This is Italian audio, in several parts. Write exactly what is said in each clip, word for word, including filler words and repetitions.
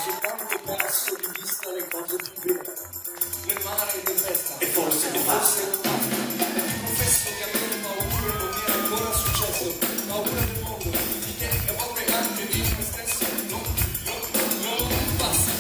soltanto perso di vista le cose più vere. Nel mare e tempesta. E forse, e forse non basta. Confesso che avere paura non mi è ancora successo. Paura del mondo, di te e a volte anche di me stesso. Non, non, non basta.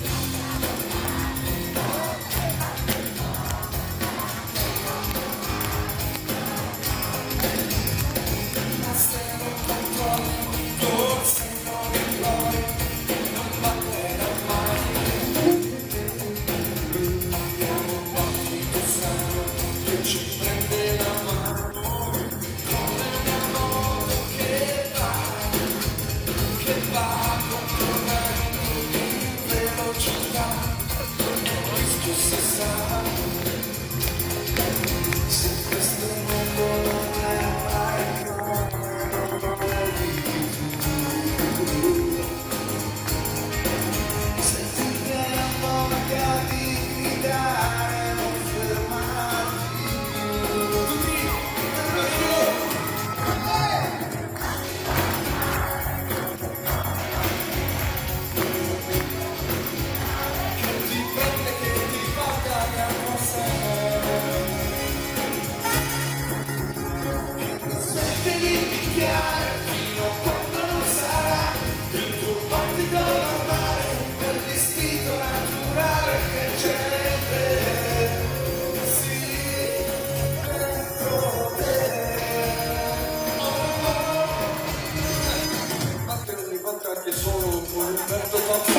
Anche solo un Roberto Tocchi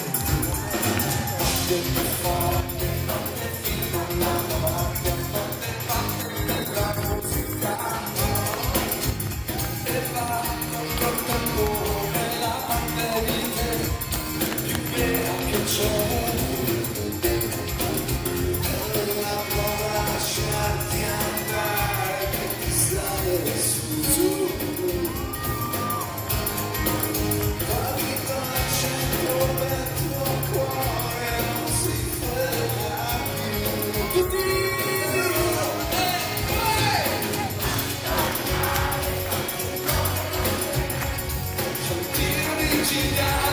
del forte notte fino alla notte notte parte della musica e va contro il tamburo la parte di te più vera che c'è e la può lasciarti andare che ti stare su su. Yeah.